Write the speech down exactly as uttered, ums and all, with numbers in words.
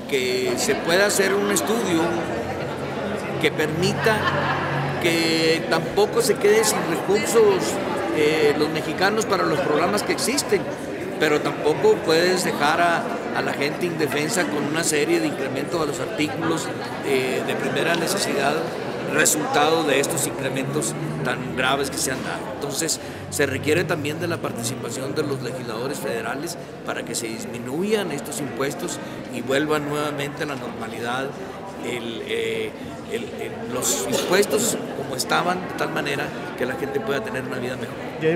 que se pueda hacer un estudio que permita que tampoco se quede sin recursos eh, los mexicanos para los programas que existen, pero tampoco puedes dejar a, a la gente indefensa con una serie de incrementos a los artículos eh, de primera necesidad, resultado de estos incrementos tan graves que se han dado. Entonces, se requiere también de la participación de los legisladores federales para que se disminuyan estos impuestos y vuelvan nuevamente a la normalidad el, eh, el, el, los impuestos como estaban, de tal manera que la gente pueda tener una vida mejor.